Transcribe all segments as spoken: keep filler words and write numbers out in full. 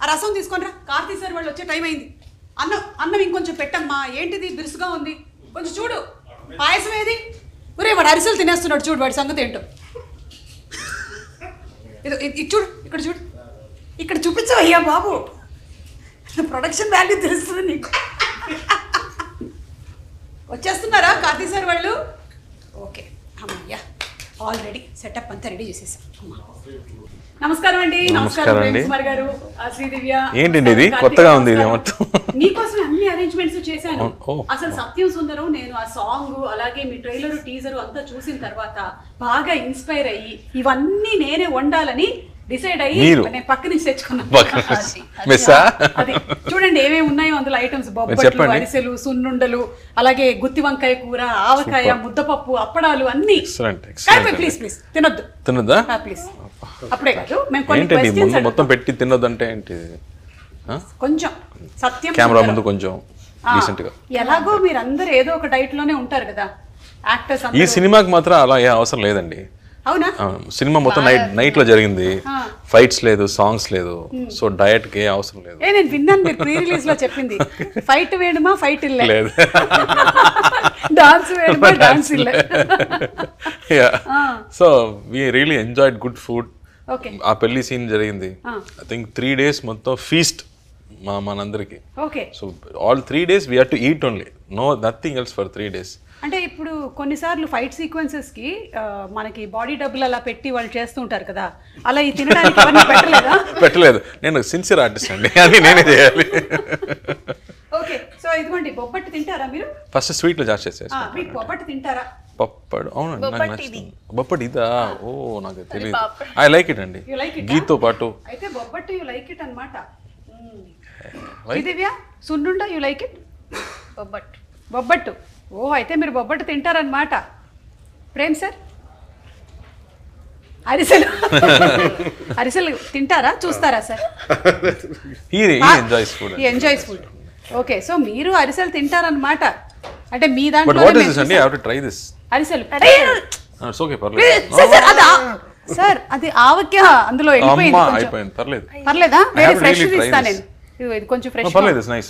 ఆ రసం తీసుకొని రా, కార్తీ సార్ వాళ్ళు వచ్చే టైం అయింది. అన్నం అన్నం ఇంకొంచెం పెట్టమ్మా, ఏంటిది బిరుసుగా ఉంది, కొంచెం చూడు. పాయసం ఏది? ఒరే వాడు అరిసెలు తినేస్తున్నాడు, చూడు వాడి సంగతి ఏంటో. ఇది ఇది చూడు, ఇక్కడ చూడు, ఇక్కడ చూపించవయ్యా బాబు, ప్రొడక్షన్ వాల్యూ తెలుస్తుంది నీకు. వచ్చేస్తున్నారా కార్తీ సార్ వాళ్ళు? ఓకే అమ్మయ్యా, ఆల్రెడీ సెటప్ అంతా రెడీ చేసేసాం. నమస్కారం అండి. నమస్కారం ప్రేమ్ కుమార్ గారు, శ్రీ దివ్య. ఏంటండి ఇది కొత్తగా ఉంది? ఇది మొత్తం మీకోసం అన్ని అరేంజ్మెంట్స్ చేశాను. అసలు సత్యం సుందరం నేను ఆ సాంగ్ అలాగే మీ ట్రైలర్ టీజర్ అంతా చూసిన తర్వాత బాగా ఇన్స్పైర్ అయ్యి ఇవన్నీ నేనే వండాలని డిసైడ్ అయ్యి నేను పక్క నుంచి తెచ్చుకున్నాను. చూడండి ఏమేమి ఉన్నాయో అందులో ఐటమ్స్: బొబ్బట్లు, అరిసెలు, సున్నుండలు, అలాగే గుత్తి వంకాయ కూర, ఆవకాయ, ముద్దపప్పు, అప్పడాలు అన్ని. ప్లీజ్ ప్లీజ్ తినొద్దు. తినొద్దా? ప్లీజ్. అప్పుడే కాదు, మేము కొన్ని మొత్తం పెట్టి తినొద్దంటే ఏంటి? కొంచెం సత్యం కెమెరా ముందు కొంచెం డీసెంట్ గా. ఎలాగో మీరు అందరు ఏదో ఒక డైట్ లోనే ఉంటారు కదా యాక్టర్స్. ఈ సినిమాకి మాత్రం అలా ఏ అవసరం లేదండి. అవునా? సినిమా మొత్తం నైట్ నైట్ లో జరిగింది, ఫైట్స్ లేదు, సాంగ్స్ లేదు, సో డయట్ కి ఏ అవసరం లేదు. ఏ నేను విన్నాను మీరు ప్రీ రిలీజ్ లో చెప్పింది, ఫైట్ వేయడమా ఫైట్ ఇల్ల లేదు, డాన్స్ వేయడమా డాన్స్ ఇల్ల. Yeah, so we really enjoyed good food. Okay, ఆ పెళ్లి సీన్ జరిగింది. ఐ థింక్ త్రీ డేస్ మొత్తం ఫీస్ట్ మా మనందరికి. Okay, so all three days we have to eat only, no nothing else for three days. అంటే ఇప్పుడు కొన్నిసార్లు ఫైట్ సీక్వెన్సెస్ కి మనకి బాడీ డబ్బులు అలా పెట్టి వాళ్ళు చేస్తూ ఉంటారు కదా, అలా ఈ తినడానికి ఎవరిని పెట్టలేదా? పెట్టలేదు, నేను సిన్సియర్ ఆర్టిస్ట్ అండి, అది నేనే చేయాలి. ఓకే, సో ఇదిగోండి బొబ్బట్టు తింటారా మీరు? ఫస్ట్ స్వీట్ లో జాస్ట్ చేసేసి. మీకు బొబ్బట్టు తింటారా? పప్పడు, అవునండి నాకు నచ్చుతుంది. బొప్పటి ఇదా? ఓ నాకు తెలియదు. ఐ లైక్ ఇట్ అండి, గీతో పాటు. అయితే బొబ్బట్టు యు లైక్ ఇట్ అన్నమాట. దివ్య, సున్నుండ యు లైక్ ఇట్? బొబ్బట్టు బొబ్బట్టు ఓ, అయితే మీరు బొబ్బట్టు తింటారనమాట. ప్రేమ్ సార్ అరిసెలు అరిసెలు తింటారా, చూస్తారా sir? Enjoys food. Okay, so మీరు అరిసెలు తింటారనమాట. అంటే మీ దాంట్లో అరిసెలు సార్ అది ఆవక్య అందులో వెళ్ళిపోయింది. పర్లేదు, పర్లేదా? వేరే ఫ్రెష్ ఇస్తాను నేను, ఇది కొంచెం ఫ్రెష్. పర్లేదు, నైస్.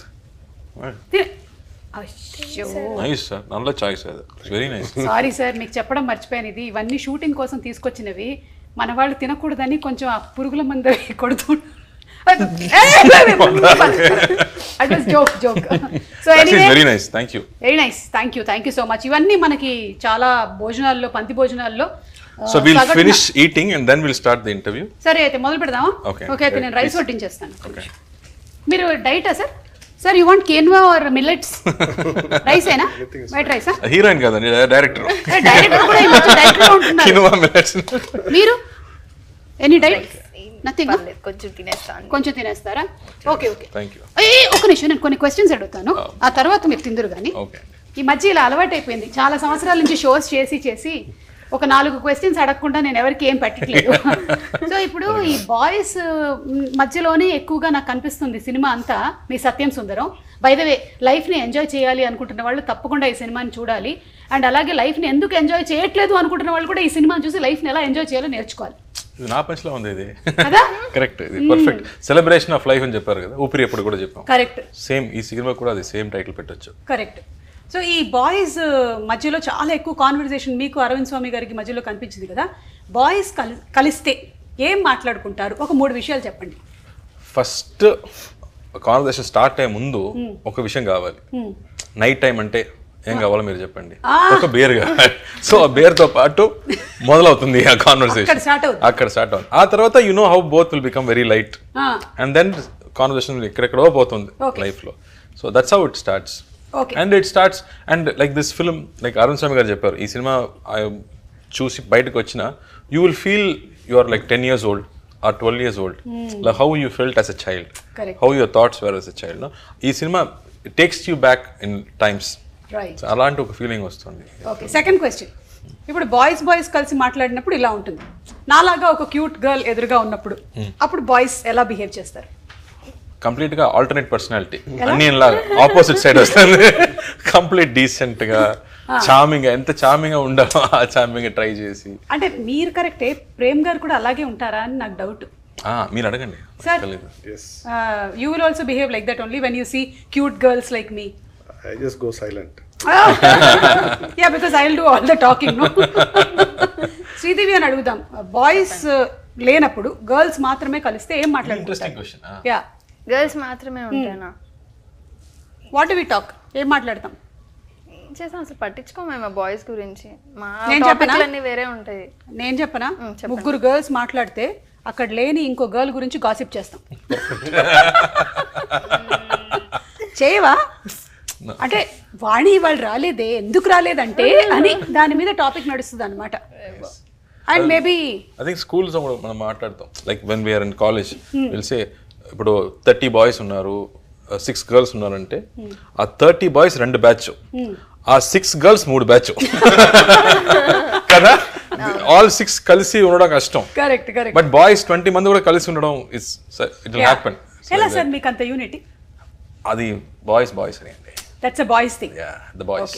సారీ సార్, మీకు చెప్పడం మర్చిపోయాను, ఇది ఇవన్నీ షూటింగ్ కోసం తీసుకొచ్చినవి. మన వాళ్ళు తినకూడదని కొంచెం ఆ పురుగుల మందు కొడుతూ. Very nice, thank you thank you so much. ఇవన్నీ మనకి చాలా భోజనాల్లో, పంతి భోజనాల్లో. So we'll finish eating and then we'll start the interview. సరే అయితే మొదలు పెడదామా? ఓకే, అయితే నేను రైస్ వడ్డించేస్తాను. మీరు డైటా సార్? సార్ యూ వాంట్ కేన్వా ఆర్ మిల్లెట్స్? రైస్ ఏనా? వైట్ రైసా? హీరోయిన్ కాదండి, డైరెక్టర్. డైరెక్టర్ కూడా ఈ మధ్య డైరెక్టర్ ఉంటున్నారు. కేన్వా మిల్లెట్స్. మీరు ఎనీ డైట్? నథింగ్, కొంచెం తినేస్తాను. కొంచెం తినేస్తారా? Okay okay, thank you. ఏ ఒక నిమిషం, నేను కొన్ని క్వశ్చన్స్ అడుగుతాను, ఆ తర్వాత మీరు తిందురు కానీ. ఈ మధ్య ఇలా అలవాటు అయిపోయింది, చాలా సంవత్సరాల నుంచి షోస్ చేసి చేసి ఒక నాలుగు క్వశ్చన్స్ అడగకుండా నేను ఎవరికి ఏం పెట్టట్లేదు. సో ఇప్పుడు ఈ బాయ్స్ మధ్యలోనే ఎక్కువగా నాకు కనిపిస్తుంది సినిమా అంతా మీ సత్యం సుందరం. బై ద వే, లైఫ్ని ఎంజాయ్ చేయాలి అనుకుంటున్న వాళ్ళు తప్పకుండా ఈ సినిమాని చూడాలి. అండ్ అలాగే లైఫ్ని ఎందుకు ఎంజాయ్ చేయట్లేదు అనుకుంటున్న వాళ్ళు కూడా ఈ సినిమాని చూసి లైఫ్ని ఎలా ఎంజాయ్ చేయాలో నేర్చుకోవాలి. ఇది నా పంచ్లో ఉంది, ఇది కరెక్ట్, ఇది పర్ఫెక్ట్. సెలబ్రేషన్ ఆఫ్ లైఫ్ అని చెప్పారు కదా, ఊపిరి ఎప్పుడు కూడా చెప్పాం. కరెక్ట్, సేమ్ ఈ సినిమా కూడా అది సేమ్ టైటిల్ పెట్టొచ్చు. కరెక్ట్. సో ఈ బాయ్స్ మధ్యలో చాలా ఎక్కువ కాన్వర్జేషన్ మీకు అరవింద్ స్వామి గారికి మధ్యలో కనిపించింది కదా. బాయ్స్ కలి కలిస్తే ఏం మాట్లాడుకుంటారు? ఒక మూడు విషయాలు చెప్పండి. ఫస్ట్ కాన్వర్జేషన్ స్టార్ట్ అయ్యే ముందు ఒక విషయం కావాలి. నైట్ టైం అంటే ఏం కావాలో మీరు చెప్పండి. ఒక బేర్ కావాలి. సో ఆ బేర్ తో పాటు మొదలవుతుంది ఆ కాన్వర్సేషన్, అక్కడ స్టార్ట్ అవుతుంది. ఆ తర్వాత you know how both will become very light and then conversation ఎక్కడెక్కడో పోతుంది లైఫ్ లో. So that's how it starts. And it starts and like this film, like Arun Swamy garu చెప్పారు, ఈ సినిమా చూసి బయటకు వచ్చిన you will feel you are like ten years old or twelve years old, like how you felt as a child, how your thoughts were as a child. ఈ cinema it takes you back in times, అలాంటి ఒక feeling వస్తుంది. Okay, second question. ఇప్పుడు boys boys కలిసి మాట్లాడినప్పుడు ఇలా ఉంటుంది, నాలాగా ఒక క్యూట్ గర్ల్ ఎదురుగా ఉన్నప్పుడు అప్పుడు బాయ్స్ ఎలా బిహేవ్ చేస్తారు? కంప్లీట్ గా ఆల్టర్నేట్ పర్సనాలిటీ, అన్ని లాగా ఆపోజిట్ సైడ్ వస్తుంది. కంప్లీట్ డీసెంట్ గా, చార్మింగ్ గా, ఎంత చార్మింగ్ గా ఉండాలో ఆ చార్మింగ్ ట్రై చేసి. అంటే మీరు కరెక్టే, ప్రేమ్ గారు కూడా అలాగే ఉంటారా అని నాకు డౌట్. మీరు అడగండి. Sir, Yes. uh, you will also behave like that only when you see cute girls like me. I just go silent. Yeah, because I'll do all the talking, no? Sridevi అని అడుగుదాం, బాయ్స్ లేనప్పుడు girls మాత్రమే కలిస్తే ఏం మాట్లాడుకుంటారు? Interesting question. Yeah, girls మాత్రమే ఉంటానా? What we talk, ఏం మాట్లాడతాం? ఏం చేసాం అసలు పట్టించుకోమేమో బాయ్స్ గురించి. మా నేను చెప్పనా? టాపిక్లు అన్నీ వేరే ఉంటాయి. నేను చెప్పనా, మ్, చెప్పండి. ముగ్గురు గర్ల్స్ మాట్లాడితే అక్కడ లేని ఇంకో గర్ల్ గురించి గాసిప్ చేస్తాం. చేయవా? అంటే వాణి వాళ్ళు రాలేదే, ఎందుకు రాలేదంటే అని దాని మీద టాపిక్ నడుస్తుంది అనమాట. And maybe I think schools కూడా మనం మాట్లాడతాం. Like when we are in college తెలిసే ఇప్పుడు థర్టీ బాయ్స్ ఉన్నారు, సిక్స్ గర్ల్స్ ఉన్నారంటే ఆ థర్టీ బాయ్స్ రెండు బ్యాచ్, ఆ సిక్స్ గర్ల్స్ మూడు బ్యాచ్ కదా. ఆల్ సిక్స్ కలిసి ఉండడం కష్టం. Correct correct. But boys twenty మంది కూడా కలిసి ఉండడం ఇట్స్ ఇట్ విల్ హ్యాపెన్. ఎలా సార్ మీకు అంత యూనిటీ? అది బాయ్స్ బాయ్స్ అని అండి. That's a boys thing. Yeah, the boys.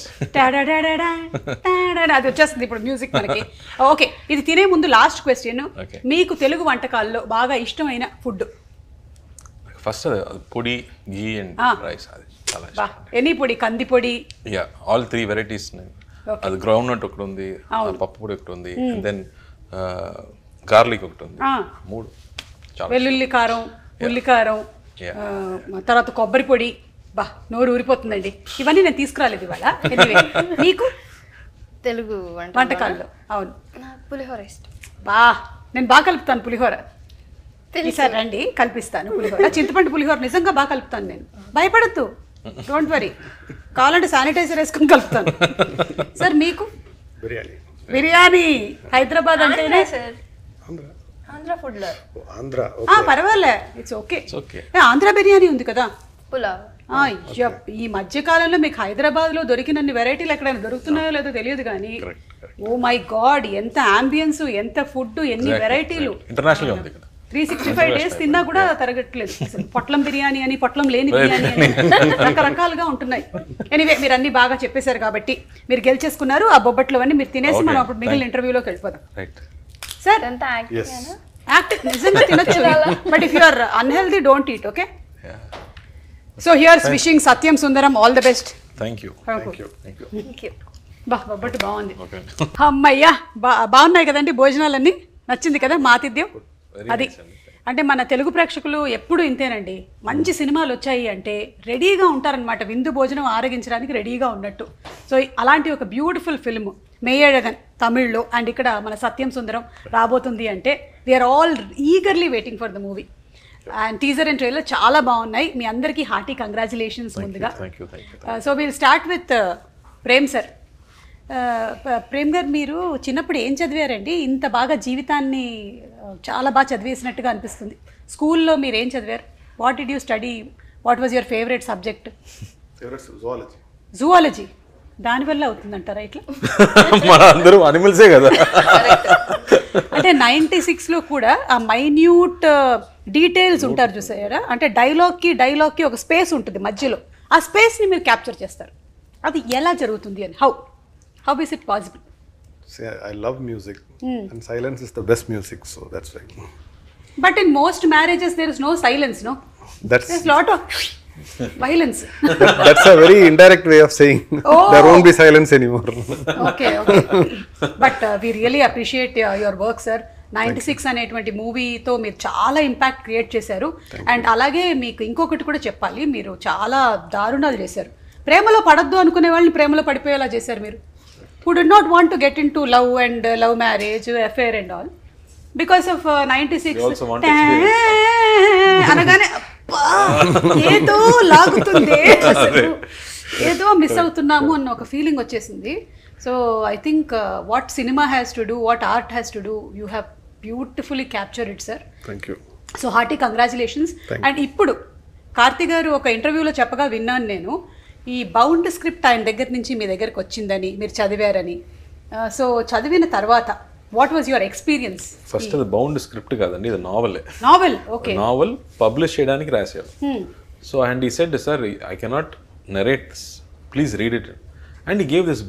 అది వచ్చేస్తుంది ఇప్పుడు మ్యూజిక్ మనకి. ఓకే, ఇది తినే ముందు లాస్ట్ క్వశ్చన్. Okay. మీకు తెలుగు వంటకాల్లో బాగా ఇష్టమైన ఫుడ్? ఫస్ట్ అది పొడి, ఘీ అండ్ Ah. రైస్, అది చాలా బా, ఇష్టం. ఎన్ని పొడి? కంది పొడి. Yeah, all three varieties. అది గ్రౌండ్ నట్ ఒకటి ఉంది, పప్పు పొడి ఒకటి ఉంది, దెన్ గార్లిక్ ఒకటి ఉంది. Ah. మూడు చాలా వెల్లుల్లి కారం, ఉల్లి కారం, Yeah. ఆ, తర్వాత కొబ్బరి పొడి. బా, నోరు ఊరిపోతుందండి. ఇవన్నీ నేను తీసుకురాలేదు ఇవాళ. Anyway, మీకు తెలుగు వంట వంటకాల్లో? అవును, నాకు పులిహోర ఇష్టం. బా, నేను బాగా కలుపుతాను పులిహోర. ఈసారి రండి, కల్పిస్తాను పులిహోర. చింతపండు పులిహోర నిజంగా బాగా కలుపుతాను నేను. భయపడద్దు, డోంట్ వరీ. కావాలంటే శానిటైజర్ వేసుకొని కలుపుతాను. సార్ మీకు? Biryani. బిర్యానీ. హైదరాబాద్ అంటేనే సార్ Andhra. ఆంధ్ర ఫుడ్ లో Oh, Andhra. ఆ, Okay. పర్వాలే, it's okay. It's okay. Andhra biryani ఉంది కదా. పులావ్. ఆ, యప్, ఈ మధ్య కాలంలో మీకు హైదరాబాద్ లో దొరికినన్ని వెరైటీలు ఎక్కడైనా దొరుకుతున్నాయో లేదో తెలియదు కానీ Correct, correct. Oh my god, ఎంత అంబియన్స్, ఎంత ఫుడ్, ఎన్ని వెరైటీలు. ఇంటర్నేషనల్ గా ఉంది ఇక్కడ. త్రీ సిక్స్టీ ఫైవ్ డేస్ తిన్నా కూడా తరగట్లేదు. అసలు పొట్లం బిర్యానీ అని, పొట్లం లేని బిర్యానీ అని రకరకాలుగా ఉంటున్నాయి. ఎనీవే, మీరు అన్ని బాగా చెప్పేశారు కాబట్టి మీరు గెలిచేసుకున్నారు. ఆ బొబ్బట్లు అన్ని మీరు తినేసి మనం అప్పుడు మిగిలిన ఇంటర్వ్యూలోకి వెళ్ళిపోదాం. రైట్. సార్, ఇదంతా Yes. యాక్టింగ్. యాక్ట్ నిజంగా తినొచ్చు, but if you are unhealthy don't eat. Okay, so here's wishing Satyam Sundaram all the best. Thank you. Thank you. Thank you. Thank you. బా, బొబ్బట్టు బాగుంది. ఓకే. అమ్మయ్యా, బా బాగున్నాయి కదండి భోజనాలన్నీ? నచ్చింది కదా మా ఆతిథ్యం? Very అది nice అండి. అంటే మన తెలుగు ప్రేక్షకులు ఎప్పుడు ఇంతేనండి, మంచి సినిమాలు వచ్చాయి అంటే రెడీగా ఉంటారనమాట, విందు భోజనం ఆరగించడానికి రెడీగా ఉన్నట్టు. సో అలాంటి ఒక బ్యూటిఫుల్ ఫిల్మ్ మేయడగన్ తమిళ్లో, అండ్ ఇక్కడ మన సత్యం సుందరం రాబోతుంది అంటే we are all eagerly waiting for the movie. And teaser and trailer చాలా బాగున్నాయి. మీ అందరికీ హార్టీ కంగ్రాచులేషన్స్ ముందుగా. Thank you. Thank you. So will start with Prem sir. Prem గారు, మీరు చిన్నప్పుడు ఏం చదివారండి? ఇంత బాగా జీవితాన్ని uh, చాలా బాగా చదివేసినట్టుగా అనిపిస్తుంది. స్కూల్లో మీరు ఏం చదివారు? What did you study? What was your favourite subject? Favorite zoology. Zoology. దానివల్ల అవుతుందంటారా ఇట్లా? మన అందరూ అనిమల్సే కదా. అంటే నైంటీ సిక్స్లో కూడా ఆ మైన్యూట్ డీటెయిల్స్ ఉంటారు చూసారా, అంటే డైలాగ్కి డైలాగ్కి ఒక స్పేస్ ఉంటుంది మధ్యలో, ఆ స్పేస్ని మీరు క్యాప్చర్ చేస్తారు. అది ఎలా జరుగుతుంది అని? How how is it possible? See, I, I love music, and silence is the best music. So that's right. But in most marriages there is no silence, no? That's There's lot of violence. that, that's a very indirect way of saying Oh. there won't be silence anymore. Okay, okay. But uh, we really appreciate uh, your work, sir. Ninety six అనేటువంటి మూవీతో మీరు చాలా impact create చేశారు. And అలాగే మీకు ఇంకొకటి కూడా చెప్పాలి, మీరు చాలా దారుణాలు చేశారు. ప్రేమలో పడద్దు అనుకునే వాళ్ళని ప్రేమలో పడిపోయేలా చేశారు మీరు. Who did not want to get into love and love marriage, affair and all, because of ninety six You also want experience. అనగానే అబ్బా, ఏదో లాగుతుంది, అసలు ఏదో మిస్ అవుతున్నాము అన్న ఒక ఫీలింగ్ వచ్చేసింది. So I think what cinema has to do, what art has to do, you have beautifully capture it, sir. Thank you. So hearty congratulations. And ఇప్పుడు కార్తీ గారు ఒక ఇంటర్వ్యూలో చెప్పగా విన్నాను నేను, ఈ బౌండ్ స్క్రిప్ట్ ఆయన దగ్గర నుంచి మీ దగ్గరకు వచ్చిందని, మీరు చదివారని. సో చదివిన తర్వాత what was your experience? First అది బౌండ్ స్క్రిప్ట్ కాదండి, ఇది నావలే. నావెల్. ఓకే. నావల్ పబ్లిష్ చేయడానికి రాశారు. So and he said, sir I cannot narrate this, please read it. And he gave this book.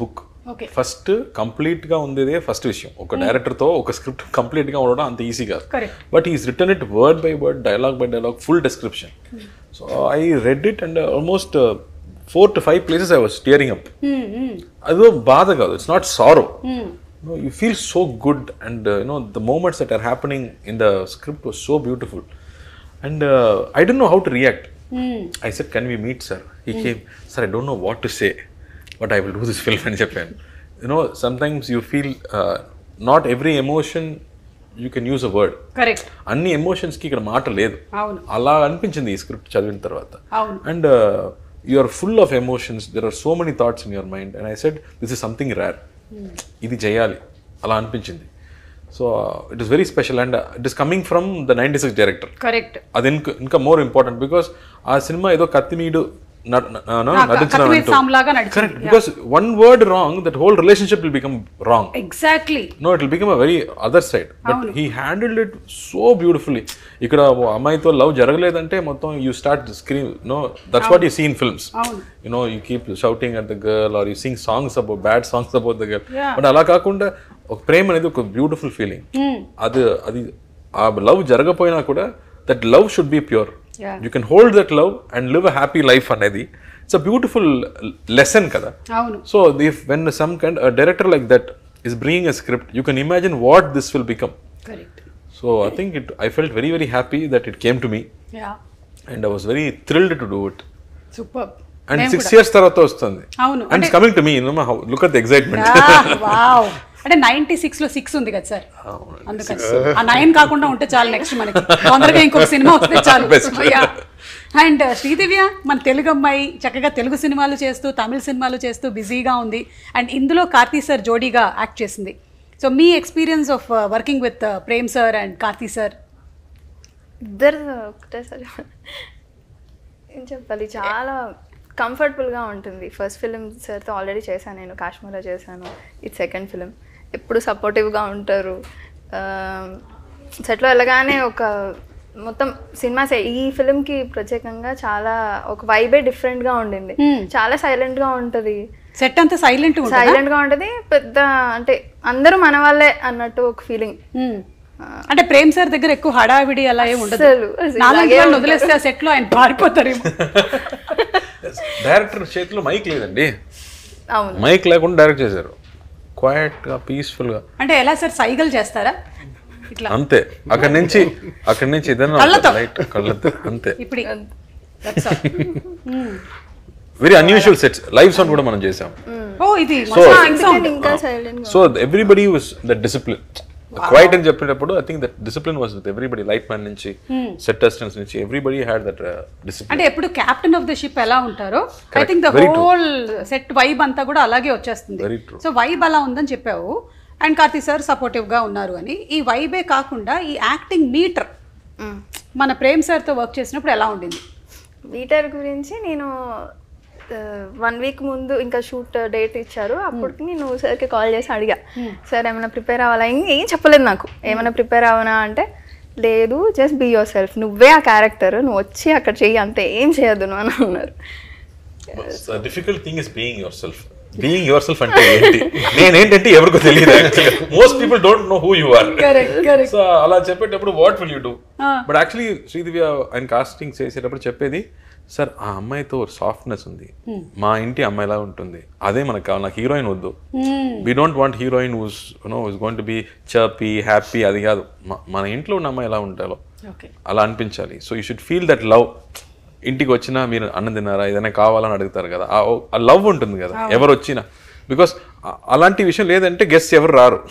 Okay first complete గా ఉండేదే first విషయం. ఒక డైరెక్టర్ తో ఒక స్క్రిప్ట్ కంప్లీట్ గా ఉండడం అంత ఈజీ కాదు. But he's written it word by word, dialogue by dialogue, full description. So I read it and almost four to five places I was tearing up. అదో బాధ కాదు, it's not sorrow. You feel so good and you know the moments that are happening in the script was so beautiful. And I don't know how to react. I said, can we meet, sir? He mm. came, sir, I don't know what to say, but I will do this film in Japan. You know, sometimes you feel uh, not every emotion you can use a word. Correct. Anni emotions ki ikkada maata ledu. Avunu. Ala anipinchindi ee script chadivina tarvata. Avunu. And uh, you are full of emotions. There are so many thoughts in your mind. And I said, this is something rare. Idi cheyali. Ala anipinchindi. So uh, it is very special and uh, it is coming from the ninety-six director. Correct. Adi inka, inka more important because aa cinema edo kattimeedu correct, because one word wrong, that whole relationship will become wrong. Exactly. No, it will become a very other side. But Avunu. He handled it so beautifully. Ikkada ammayito love jaragaledante mottham you start to scream. No, that's Avunu. What you see in films. Avunu. You know, you keep shouting at the girl or you sing songs about bad songs about the girl. Yeah. But ala kaakunda oka prem anedi oka beautiful feeling. Adi adi aa love jaragapoyina kuda that love should be pure. Yeah. You can hold that love and live a happy life anedi. It's a beautiful lesson kada. Avunu. So if when some kind a director like that is bringing a script, you can imagine what this will become. Correct. So I think it I felt very very happy that it came to me. Yeah. And I was very thrilled to do it. Superb. And six kuda. years tarvata vastundi. Avunu. And it's coming to me, you know, how, look at the excitement. Ah, wow. అంటే ninety six లో six ఉంది కదా sir, అందుకని ఆ nine కాకుండా ఉంటే చాలు next మనకి తొందరగా ఇంకొక సినిమా వస్తే చాలు. అండ్ శ్రీదివ్య మన తెలుగు అమ్మాయి చక్కగా తెలుగు సినిమాలు చేస్తూ తమిళ సినిమాలు చేస్తూ బిజీగా ఉంది అండ్ ఇందులో కార్తీ సార్ జోడీగా యాక్ట్ చేసింది. సో మీ experience of working with Prem sir and Karthi sir? ఇద్దరు ఒకటే సార్ ఏం చెప్పాలి, చాలా కంఫర్టబుల్గా ఉంటుంది. ఫస్ట్ ఫిలిం సార్తో ఆల్రెడీ చేశాను నేను, కాశ్మీర్లో చేశాను. ఇది సెకండ్ ఫిలిం. ఎప్పుడు సపోర్టివ్గా ఉంటారు. సెట్లో వెళ్ళగానే ఒక మొత్తం సినిమా ఈ ఫిలింకి ప్రత్యేకంగా చాలా ఒక వైబే డిఫరెంట్గా ఉండింది. చాలా సైలెంట్గా ఉంటుంది సెట్, అంతా సైలెంట్ సైలెంట్గా ఉంటుంది. పెద్ద అంటే అందరూ మన వాళ్ళే అన్నట్టు ఒక ఫీలింగ్. అంటే ప్రేమ్ సార్ దగ్గర ఎక్కువ హడావిడి అలా ఏమి ఉండదు, నాలుగు వాళ్ళు వదిలేస్తే ఆ సెట్లో ఆయన పారిపోతారేమో. డైరెక్టర్ చేతిలో మైక్ లేదండి, మైక్ లేకుండా డైరెక్ట్ చేశారు క్వైట్ గా పీస్ఫుల్ గా. అంటే ఎలా సార్, సైగల్ చేస్తారా ఇట్లా అంతే, అక్కడి నుంచి అక్కడి నుంచి ఏదైనా లైట్ కళ్ళతో అంతే. ఇప్పుడు very unusual sets, live sound కూడా మనం చేసాం. ఓ ఇది so everybody was the discipline. Quiet అని చెప్పేటప్పుడు I think that discipline was with everybody, light man నుంచి సెట్ అసిస్టెంట్స్ నుంచి ఎవ్రీబడి హ్యాడ్ దట్ డిసిప్లిన్. అంటే ఎప్పుడు కెప్టెన్ ఆఫ్ ద షిప్ ఎలా ఉంటారో I think the whole set vibe అంతా కూడా అలాగే వచ్చేస్తుంది. సో వైబ్ అలా ఉందని చెప్పావు అండ్ కార్తీ సార్ సపోర్టివ్ గా ఉన్నారు అని. ఈ వైబే కాకుండా ఈ యాక్టింగ్ మీటర్ మన ప్రేమ్ సార్తో వర్క్ చేసినప్పుడు ఎలా ఉండింది? మీటర్ గురించి నేను వన్ వీక్ ముందు ఇంకా షూట్ డేట్ ఇచ్చారు, అప్పటికి నేను సార్కి కాల్ చేసి అడిగా, సార్ ఏమైనా ప్రిపేర్ అవ్వాలా? ఏం చెప్పలేదు నాకు, ఏమైనా ప్రిపేర్ అవ్వనా అంటే, లేదు జస్ట్ బీ యువర్ సెల్ఫ్, నువ్వే ఆ క్యారెక్టర్, నువ్వు వచ్చి అక్కడ చెయ్యి అంతే, ఏం చేయొద్దు నువ్వు అని అన్నారు. Difficult thing is being yourself. Being yourself అంటే ఏంటి, నేనేంటంటే ఎవరికో తెలియదు. Most people don't know who you are. So అలా చెప్పేటప్పుడు what will you do? But actually Sridivya ఆయన కాస్టింగ్ చేసేటప్పుడు చెప్పేది, సార్ ఆ అమ్మాయితో సాఫ్ట్నెస్ ఉంది, మా ఇంటి అమ్మాయిలా ఉంటుంది, అదే మనకు కావాలి, నాకు హీరోయిన్ వద్దు. We don't want heroine who's no is going to be chirpy happy, అది కాదు, మన ఇంట్లో ఉన్న అమ్మాయి ఎలా ఉంటారో అలా అనిపించాలి. So you should feel that love. ఇంటికి వచ్చినా మీరు అన్నం తిన్నారా, ఏదైనా కావాలని అడుగుతారు కదా, ఆ లవ్ ఉంటుంది కదా ఎవరు వచ్చినా. బికాస్ అలాంటి విషయం లేదంటే గెస్ట్ ఎవరు రారు,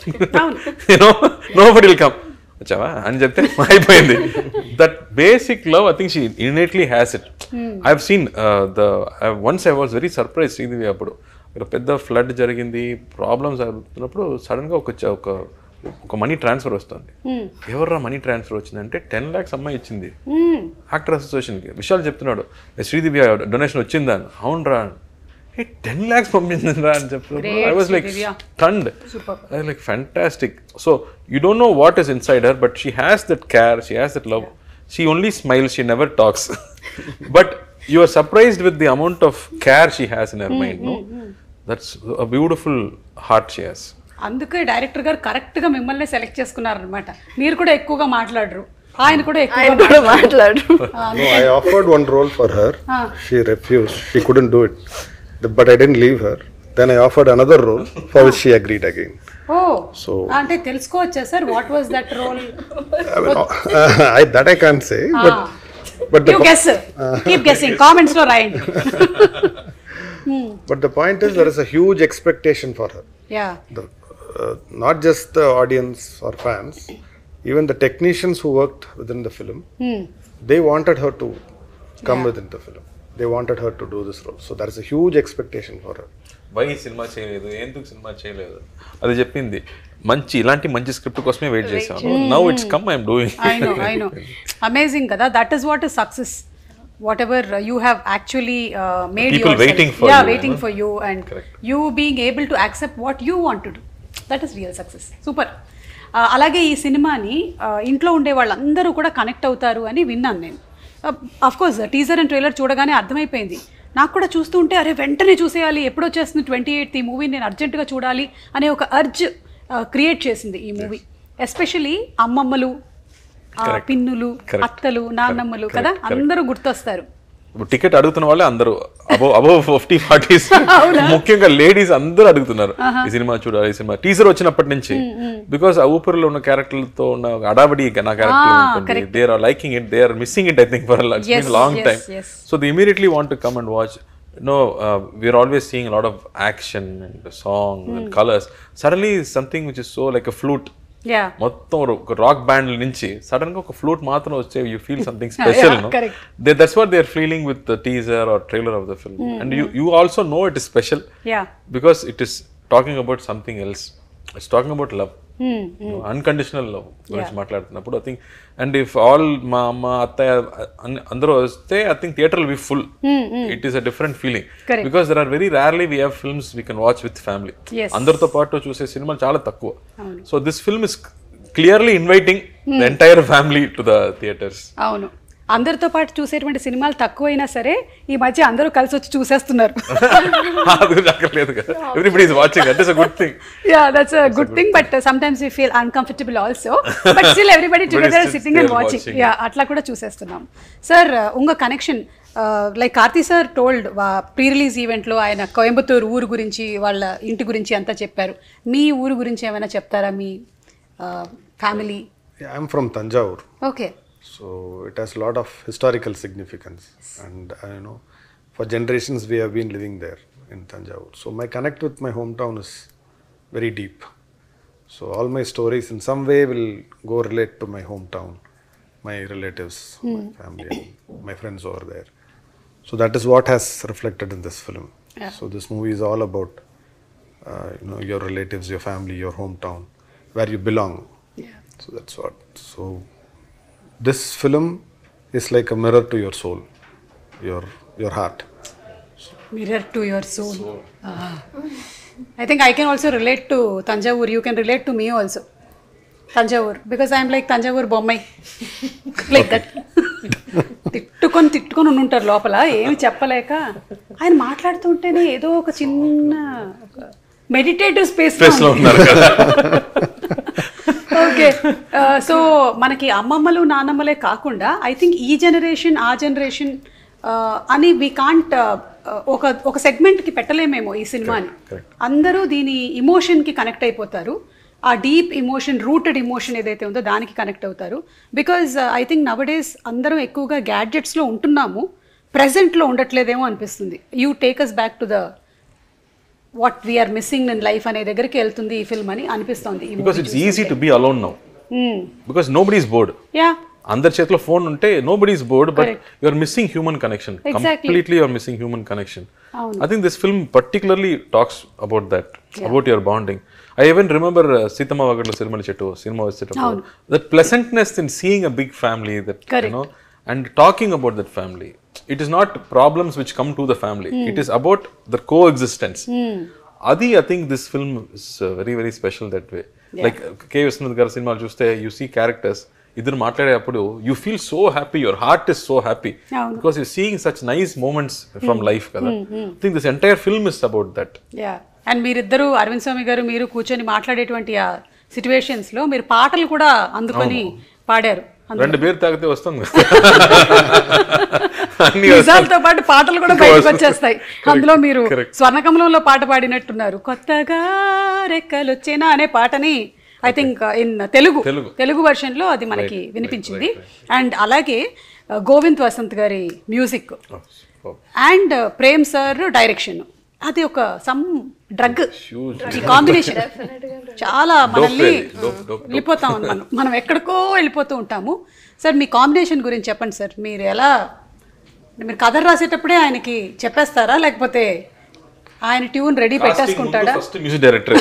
నో బడీ విల్ కమ్, వచ్చావా అని చెప్తే అయిపోయింది. That basic love I think she innately has it. I have seen the ones I was very surprise ఇది. అప్పుడు ఇక్కడ పెద్ద ఫ్లడ్ జరిగింది, ప్రాబ్లమ్స్ అవుతున్నప్పుడు సడన్ గా ఒక ఒక ఒక మనీ ట్రాన్స్ఫర్ వస్తుంది. ఎవర్రా మనీ ట్రాన్స్ఫర్ వచ్చిందంటే టెన్ లాక్స్ అమ్మాయి ఇచ్చింది యాక్టర్ అసోసియేషన్కి. విషయాలు చెప్తున్నాడు, స్శ్రీదివ్య డొనేషన్ వచ్చిందా అని. అవును రా, ఏ టెన్ లాక్స్ పంపించిందిరా అని చెప్తున్నాడు. I was like stunned. I was like fantastic. So you don't know what is inside her, but she has that care, she has that love. She only smiles, she never talks. But you are surprised with the amount of care she has in her mm, mind, no? Mm, mm. That's a beautiful heart she has. అందుకే director గారు కరెక్ట్గా మిమ్మల్ని select చేసుకున్నారనమాట. మీరు కూడా ఎక్కువగా మాట్లాడరు, ఆయన కూడా ఎక్కువగా మాట్లాడరు. No, I offered one role for her. She refused. She couldn't do it. But I didn't leave her. Then I offered another role for which she agreed again. Oh, So అంటే తెలుసుకోవచ్చా sir what was that role? I mean, uh, I, that I can't say. But but the you guess, keep guessing, comments లో రాయండి. but the point is there is a huge expectation for her. Yeah, The, uh, not just the audience or fans, even the technicians who worked within the film, they wanted her to come within the film. They wanted her to do this role. So there is a huge expectation for her. Why సినిమా చేయలేదు, ఎందుకు cinema చేయలేదు అది చెప్పింది. మంచి ఇలాంటి మంచి script కోసమే వెయిట్ చేశాను. Now it's come, I'm doing. I know I know amazing కదా. That is what is success. Whatever uh, you have actually uh, made people yourself. waiting for yeah, you, waiting no? for you, and Correct. you being able to accept what you want to do. That is real success. Super. అలాగే ఈ సినిమాని ఇంట్లో ఉండే వాళ్ళందరూ కూడా connect అవుతారు అని విన్నాను నేను. Of course teaser and trailer చూడగానే అర్థమైపోయింది. నాకు కూడా చూస్తూ ఉంటే అరే వెంటనే చూసేయాలి, ఎప్పుడు వచ్చేస్తుంది ట్వంటీ ఎయిత్ ఈ మూవీ, నేను అర్జెంటుగా చూడాలి అనే ఒక అర్జ్ క్రియేట్ చేసింది ఈ మూవీ. ఎస్పెషలీ అమ్మమ్మలు, పిన్నులు, అత్తలు, నాన్నమ్మలు కదా అందరూ గుర్తొస్తారు. టికెట్ అడుగుతున్న వాళ్ళే అందరూ అబౌవ్ అబౌవ్ ఫిఫ్టీ ఫార్టీస్, ముఖ్యంగా లేడీస్ అందరూ అడుగుతున్నారు ఈ సినిమా చూడాలి. ఈ సినిమా టీజర్ వచ్చినప్పటి నుంచి, బికాస్ ఆ ఊపిరిలో ఉన్న క్యారెక్టర్లతో ఉన్న అడాబడి నా క్యారెక్టర్ ఉంటుంది. They are liking it, they are missing it I think for long time. So they immediately want to come and watch. No, uh, we are always seeing a lot of action and songs and colors. Suddenly something which is so like a flute. Yeah. మొత్తం ఒక rock band నుంచి sudden గా ఒక flute మాత్రం వచ్చే you feel something special. That's what they are feeling with the teaser or trailer of the film. And you you also know it is special because it is talking about something else. It's talking about love, unconditional love గురించి మాట్లాడుతున్నప్పుడు I think. And if all మా అమ్మ అత్తయ్య అందరూ వస్తే I think theatre will be full. It is a different feeling because there are very rarely we have films we can watch with family. అందరితో పాటు చూసే సినిమాలు చాలా తక్కువ. So this film is clearly inviting the entire family to the theatres. అవును, అందరితో పాటు చూసేటువంటి సినిమాలు తక్కువైనా సరే ఈ మధ్య అందరూ కలిసి వచ్చి చూసేస్తున్నారు. Everybody is watching. That is a good thing. Yeah, that's a good thing, but uh, sometimes we feel uncomfortable also. But still everybody together is sitting and watching. watching. Yeah, అట్లా కూడా చూసేస్తున్నాం. సార్ ఉంగ connection like Karthi sir told pre release ఈవెంట్లో ఆయన కోయంబత్తూరు ఊరు గురించి, వాళ్ళ ఇంటి గురించి అంతా చెప్పారు. మీ ఊరు గురించి ఏమైనా చెప్తారా, మీ family? Yeah, I'm from Tanjavur. Okay. So it has a lot of historical significance, and uh, you know, for generations we have been living there in Tanjavur. So my connect with my hometown is very deep. So all my stories in some way will go relate to my hometown, my relatives, mm. my family, my friends over there. So that is what has reflected in this film. Yeah. So this movie is all about uh, you know, your relatives, your family, your hometown, where you belong. Yeah. So that's what. So this film is like a mirror to your soul, your your heart. Mirror to your soul. soul. Ah. I think I can also relate to Tanjavur. You can relate to me also. Tanjavur, because I am like Tanjavur Bommai. Like that. తిట్టుకొని తిట్టుకొని ఉండుంటారు లోపల, ఏమి చెప్పలేక. ఆయన మాట్లాడుతుంటేనే ఏదో ఒక చిన్న మెడిటేటివ్ స్పేస్లో ఉన్నారు కదా. ఓకే, సో మనకి అమ్మమ్మలు నాన్నమ్మలే కాకుండా ఐ థింక్ ఈ జనరేషన్ ఆ జనరేషన్ అని వీ కాంట్ ఒక ఒక సెగ్మెంట్కి పెట్టలేమేమో ఈ సినిమాని. అందరూ దీని ఇమోషన్కి కనెక్ట్ అయిపోతారు. ఆ డీప్ ఇమోషన్, రూటెడ్ ఇమోషన్ ఏదైతే ఉందో దానికి కనెక్ట్ అవుతారు. బికాజ్ ఐ థింక్ నవడేస్ అందరం ఎక్కువగా గ్యాడ్జెట్స్లో ఉంటున్నాము, ప్రెజెంట్లో ఉండట్లేదేమో అనిపిస్తుంది. You take us back to the what we're missing in life అనే దగ్గరికి వెళ్తుంది ఈ ఫిల్మ్ అని అనిపిస్తుంది. Because it's easy to be alone now, because nobody is bored. Yeah, అందరి చేతిలో ఫోన్ ఉంటే nobody is bored, but you are missing human connection. Completely you are missing human connection. I think this film particularly talks about that, yeah. about your bonding. I even remember uh, Sitama Vagadla Sirmali Chettu, Cinema Chettu, that pleasantness in seeing a big family, that Correct. you know, and talking about that family. It is not problems which come to the family. Mm. It is about the coexistence. Mm. Adi, I think this film is uh, very very special that way. Yeah. Like K. Viswanath garu cinema chuste, you see characters ఇద్దరు మాట్లాడేటప్పుడు you feel so happy, your heart is so happy because you seeing such nice moments from life కదా. I think this entire film is about that. Yeah and మీరిద్దరు అరవింద్ స్వామి గారు మీరు కూర్చొని మాట్లాడేటువంటి ఆ situations లో మీరు పాటలు కూడా అందుకొని పాడారు. రెండు బీర్ తాగితే వస్తుంది, నిజాలతో పాటు పాటలు కూడా బయటకు వచ్చేస్తాయి. అందులో మీరు స్వర్ణకమలంలో పాట పాడినట్టున్నారు, కొత్తగా రెక్కలు వచ్చేనా అనే పాటని I think in Telugu Telugu version లో అది మనకి వినిపించింది. అండ్ అలాగే గోవింద్ వసంత్ గారి music and Prem sir direction, అది ఒక సమ్ డ్రగ్ ఈ కాంబినేషన్. చాలా మనల్ని వెళ్ళిపోతాం మనం మనం ఎక్కడికో వెళ్ళిపోతూ ఉంటాము. సార్ మీ కాంబినేషన్ గురించి చెప్పండి సార్. మీరు ఎలా, మీరు కథ రాసేటప్పుడే ఆయనకి చెప్పేస్తారా లేకపోతే ఆయన ట్యూన్ రెడీ పెట్టేసుకుంటాడా? Music director.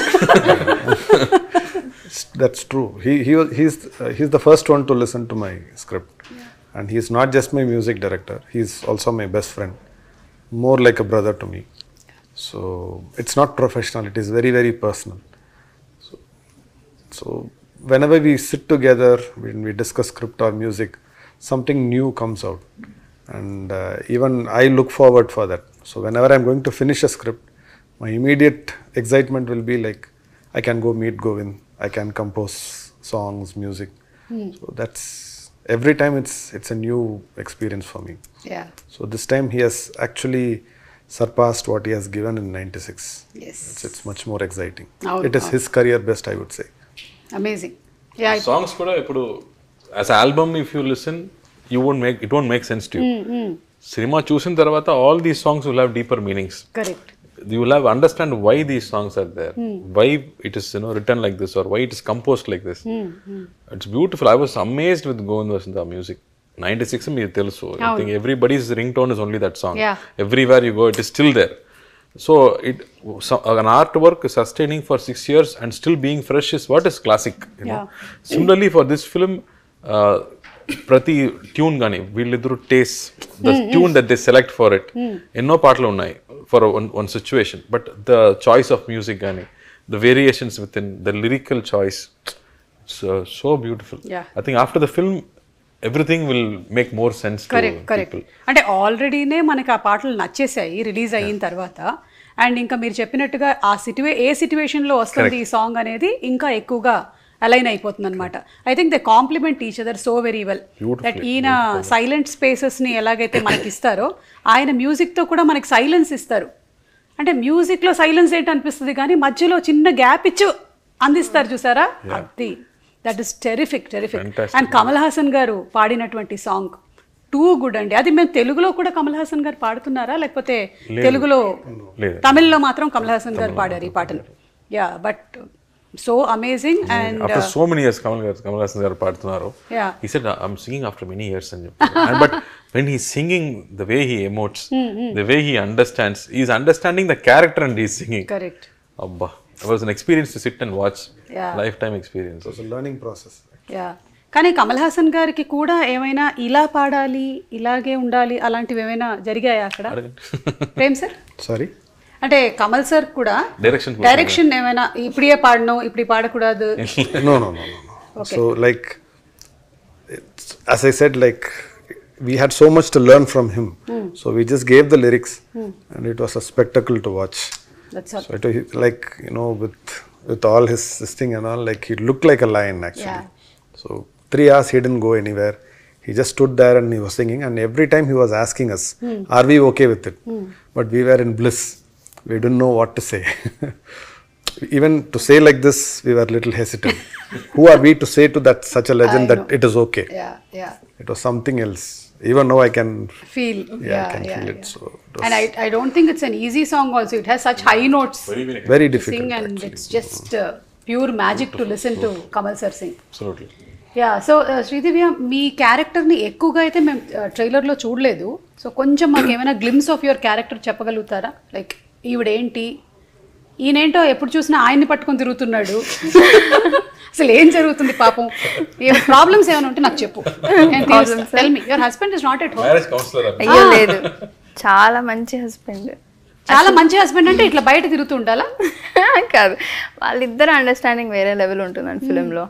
That's true. He he was he's uh, he's the first one to listen to my script, yeah. And he's not just my music director. He's also my best friend, more like a brother to me. So it's not professional. It is very very personal. So so whenever we sit together, when we discuss script or music, something new comes out, and uh, even I look forward for that. So whenever I'm going to finish a script, my immediate excitement will be like, I can go meet Govind. I can compose songs, music. Hmm. So that's every time it's it's a new experience for me. Yeah. So this time he has actually surpassed what he has given in ninety-six. Yes. It's, it's much more exciting. Oh, it is oh. his career best, I would say. Amazing. Yeah. Songs kuda ippudu as an album, if you listen, you won't make it won't make sense to you. Mm, mm. Cinema chusin tarvata all these songs will have deeper meanings. Correct. You will have understand why these songs are there, mm. why it is, you know, written like this, or why it is composed like this. Mm, mm. It's beautiful. I was amazed with Govind Vasantha music. ninety-six meer telusu. I think everybody's ringtone is only that song. Yeah. Everywhere you go, it is still there. So it so, an artwork sustaining for six years and still being fresh is what is classic. You yeah. know. Similarly for this film, uh, ప్రతి tune కానీ వీళ్ళిద్దరు taste the tune that they select for it, ఎన్నో పాటలు ఉన్నాయి for one situation, but the choice of music కానీ the variations with in the lyrical choice, so beautiful. I think after the film everything will make more sense. Correct correct. అంటే ఆల్రెడీనే మనకి ఆ పాటలు నచ్చేసాయి release అయిన తర్వాత, అండ్ ఇంకా మీరు చెప్పినట్టుగా ఆ సిట్యువే ఏ సిచ్యువేషన్లో వస్తుంది ఈ సాంగ్ అనేది ఇంకా ఎక్కువగా అలైన్ అయిపోతుంది అనమాట. I think they complement each other so very well. That ఈయన సైలెంట్ స్పేసెస్ని ఎలాగైతే మనకి ఇస్తారో ఆయన మ్యూజిక్తో కూడా మనకి సైలెన్స్ ఇస్తారు. అంటే మ్యూజిక్లో సైలెన్స్ ఏంటి అనిపిస్తుంది కానీ మధ్యలో చిన్న గ్యాప్ ఇచ్చు అందిస్తారు చూసారా, అది that is terrific terrific. And Kamal Haasan గారు పాడినటువంటి సాంగ్ టూ గుడ్ అండి. అది మేము తెలుగులో కూడా కమల్ హాసన్ గారు పాడుతున్నారా లేకపోతే తెలుగులో, తమిళ్లో మాత్రం కమల్ హాసన్ గారు పాడారు ఈ పాటను. Yeah but so amazing. And after uh, so many years Kamal garu Kamal Hasan garu paadtunnaru, yeah, he said I'm singing after many years and, and but when he's singing, the way he emotes, mm-hmm. the way he understands, he's understanding the character and he's singing. Correct. Abba, it was an experience to sit and watch. Yeah. Lifetime experience. It was a learning process. Yeah. కానీ కమల్ హాసన్ గారికి కూడా ఏమైనా ఇలా పాడాలి ఇలాగే ఉండాలి అలాంటివి ఏమైనా జరిగాయా అక్కడ? ప్రేమ్ సార్ సారీ అంటే కమల్ సార్ కూడా డైరెక్షన్ డైరెక్షన్ ఏమైనా ఇప్పుడే పాడను ఇప్పుడు పాడకూడదు? no no no no okay. So like it's, as I said, like we had so much to learn from him, mm. so we just gave the lyrics, mm. and it was a spectacle to watch. That's all. So it was like, you know, with with all his this thing and all, like he looked like a lion actually. Yeah. So three hours he didn't go anywhere. He just stood there and he was singing, and every time he was asking us, mm. are we okay with it? Mm. But we were in bliss. We didn't know what to say. Even to say like this, we were a little hesitant. Who are we to say to that such a legend I that know. It is okay? Yeah, yeah. It was something else. Even now I can feel. Yeah, yeah I can yeah, feel yeah. it. So it was and I, I don't think it's an easy song. Also, it has such high notes. Very, very, very to difficult. Sing, and actually. it's just uh, pure magic to listen to Kamal sir sing. Absolutely. Yeah so Sridivya, మీ క్యారెక్టర్ని ఎక్కువగా అయితే మేము ట్రైలర్లో చూడలేదు. So కొంచెం మాకు ఏమైనా గ్లిమ్స్ ఆఫ్ యువర్ క్యారెక్టర్ చెప్పగలుగుతారా? లైక్ ఈవిడేంటి, ఈయనేంటో ఎప్పుడు చూసినా ఆయన్ని పట్టుకొని తిరుగుతున్నాడు, అసలు ఏం జరుగుతుంది పాపం, ప్రాబ్లమ్స్ ఏమైనా ఉంటే నాకు చెప్పు. Tell me, your husband is not at home. Marriage counsellor? అయ్యో లేదు, చాలా మంచి హస్బెండ్. చాలా మంచి హస్బెండ్ అంటే ఇట్లా బయట తిరుగుతూ ఉండాలా? కాదు, వాళ్ళిద్దరు అండర్స్టాండింగ్ వేరే లెవెల్ ఉంటుందండి ఫిలింలో.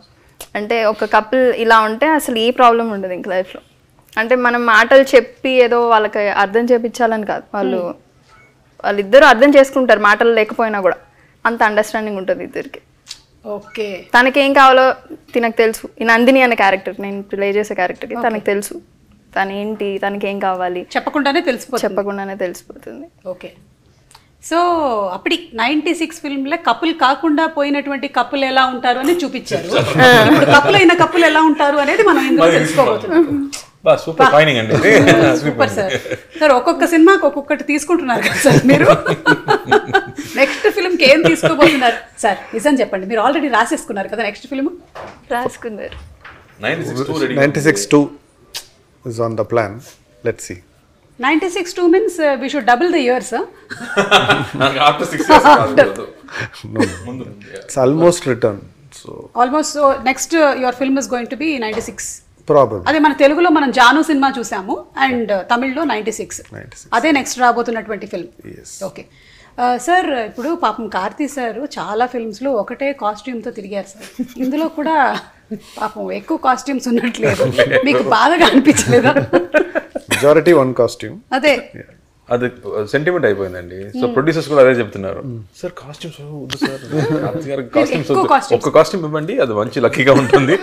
అంటే ఒక కపుల్ ఇలా ఉంటే అసలు ఏ ప్రాబ్లం ఉండదు ఇంక లైఫ్లో. అంటే మనం మాటలు చెప్పి ఏదో వాళ్ళకి అర్థం చేపించాలని కాదు, వాళ్ళు వాళ్ళిద్దరూ అర్థం చేసుకుంటారు మాటలు లేకపోయినా కూడా. అంత అండర్స్టాండింగ్ ఉంటుంది ఇద్దరికి. ఓకే, తనకేం కావాలో తనకు తెలుసు. ఈ నందిని అనే క్యారెక్టర్, నేను ప్లే చేసే క్యారెక్టర్కి తనకు తెలుసు తను ఏంటి, తనకి ఏం కావాలి చెప్పకుండానే తెలిసిపోతుంది. చెప్పకుండానే తెలిసిపోతుంది. ఓకే, సో అప్పటి నైన్టీ సిక్స్ ఫిల్మ్ లో కపుల్ కాకుండా పోయినటువంటి కపుల్ ఎలా ఉంటారు అని చూపించారు. ఇప్పుడు కపుల్ అయిన కపుల్ ఎలా ఉంటారు అనేది మనం ఇందులో తెలుసుకోబోతున్నాం. సూపర్ ఫైనింగ్ అండి, సూపర్ సార్. సార్ ఒక్కొక్క సినిమాకి ఒక్కొక్కటి తీసుకుంటున్నారు కదా సార్ మీరు. నెక్స్ట్ ఫిల్మ్ కి ఏం తీసుకోబోతున్నారు సార్? నిజం చెప్పండి, మీరు ఆల్రెడీ రాసేసుకున్నారు కదా నెక్స్ట్ ఫిల్మ్? రాసుకున్నారు. ninety-six two is on the plan. Let's see. ninety-six two means uh, we should double the years, huh? After six years. No, it's almost written. So almost. So next uh, your film is going to be ninety-six. probably. అదే మన తెలుగులో మనం జాను సినిమా చూసాము and తమిళ్లో ninety six. అదే next రాబోతున్నటువంటి film. Okay sir, ఇప్పుడు పాపం కార్తీ సార్ చాలా ఫిల్మ్స్లో ఒకటే కాస్ట్యూమ్తో తిరిగారు సార్. ఇందులో కూడా పాపం ఎక్కువ కాస్ట్యూమ్స్ ఉన్నట్లేదు, మీకు బాధగా అనిపించలేదా? Majority one costume. అదే అది సెంటిమెంట్ అయిపోయిందండి. సో ప్రొడ్యూసర్స్ కూడా అదే చెప్తున్నారు, సార్ కాస్ట్యూమ్స్ వద్దు సార్, కార్తీ గారికి కాస్ట్యూమ్స్ వద్దు, ఒక్క కాస్ట్యూమ్ ఇవ్వండి, అది మంచి లక్కీగా ఉంటుంది.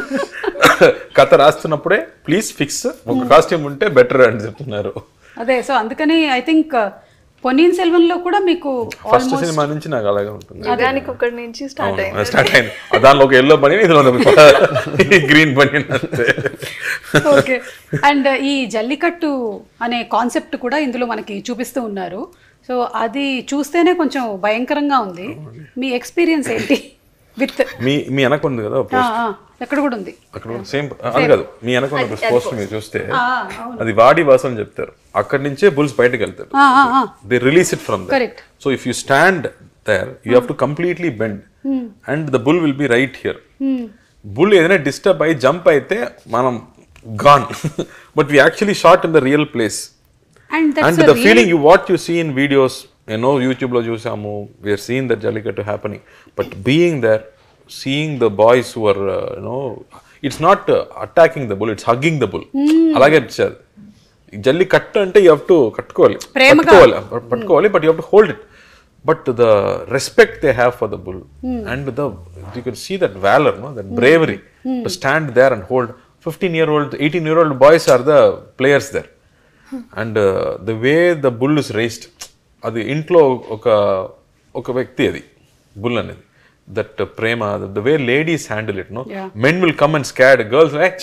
కథ రాస్తున్నప్పుడే ప్లీజ్ ఫిక్స్ ఒక కాస్ట్యూమ్ ఉంటే బెటర్ అని చెప్తున్నారు. అదే, సో అందుకని ఐ థింక్ పొన్నియిన్ సెల్వన్ లో కూడా మీకు ఫస్ట్ సినిమా నుంచి నాకు అలాగే ఉంటుంది. దానికి ఒకటి నుంచి స్టార్ట్ అయింది స్టార్ట్ అయింది దానిలో ఒక ఎల్లో బనియన్, ఇదిలో గ్రీన్ బనియన్. ఓకే, అండ్ ఈ జల్లికట్టు అనే కాన్సెప్ట్ కూడా ఇందులో మనకి చూపిస్తూ ఉన్నారు. సో అది చూస్తేనే కొంచెం భయంకరంగా ఉంది. మీ ఎక్స్పీరియన్స్ ఏంటి విత్ మీ మీ వెనక ఉంది కదా ఎక్కడ కూడా ఉంది, అక్కడ సేమ్ అది కాదు, మీ వెనక ఉన్న పోస్టర్ మీరు చూస్తే అది వాడి వాసం అని చెప్తారు. అక్కడి నుంచే బుల్స్ బయటకు వెళ్తారు. They release it from there. So if you stand there you have to completely bend and the bull will be right here. Bull ఏదైనా డిస్టర్బ్ అయ్యి జంప్ అయితే మనం gone, but we actually shot in the real place. And the feeling you what you see in videos, ఎన్నో యూట్యూబ్లో చూసాము, we're seeing that jallikattu happening, but being there, seeing the boys who are uh, you know, it's not uh, attacking the bull, it's hugging the bull. అలాగే ఇచ్చారు. జల్లి కట్టు అంటే you have to కట్టుకోవాలి, పట్టుకోవాలి పట్టుకోవాలి but you have to hold it. But the respect they have for the bull and the you can see that valor, no, that bravery to stand there and hold. fifteen year old, eighteen year old boys are the players there. And uh, the way the bull is raised, అది ఇంట్లో ఒక ఒక వ్యక్తి అది bull అనేది. That uh, prema, the, the way ladies handle it, no, yeah. Men will come and scared girls like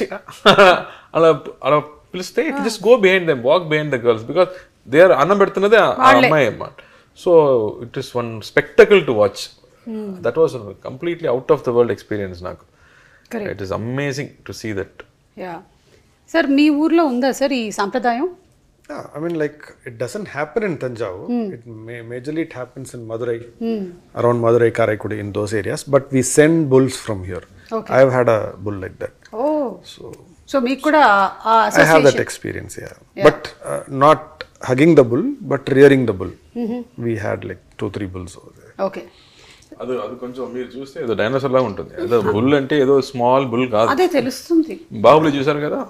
ala ala please stay, just go behind them, walk behind the girls because they are annam pedtunade ammayi amma. So it is one spectacle to watch. Hmm. That was a completely out of the world experience naku. Correct. It is amazing to see that. Yeah sir, మీ ఊర్లో ఉందా sir ఈ సంప్రదాయం? Yeah, I mean, like, it doesn't happen in Tanjavur. Mm. It ma- majorly it happens in Madurai, mm. around Madurai, Karaikudi, in those areas. But we send bulls from here. Okay. I have had a bull like that. Oh. So, so me kuda I have that experience, yeah. yeah. But uh, not hugging the bull, but rearing the bull. Mm-hmm. We had like two, three bulls over there. Okay. అది అది కొంచెం మీరు చూస్తే ఏదో dinosaur లాగా ఉంటుంది. ఏదో bull అంటే ఏదో స్మాల్ బుల్ కాదు, అదే తెలుస్తుంది. బాహుబలి చూసారు కదా,